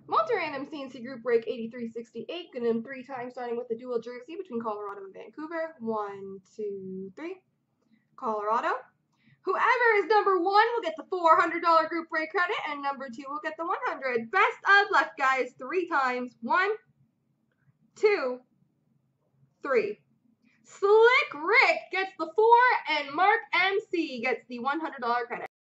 Multi-random C&C group break 8368. Get them 3 times, starting with the dual jersey between Colorado and Vancouver. 1, 2, 3. Colorado. Whoever is number 1 will get the $400 group break credit, and number 2 will get the $100. Best of luck, guys. 3 times. 1, 2, 3. Slick Rick gets the 4, and Mark MC gets the $100 credit.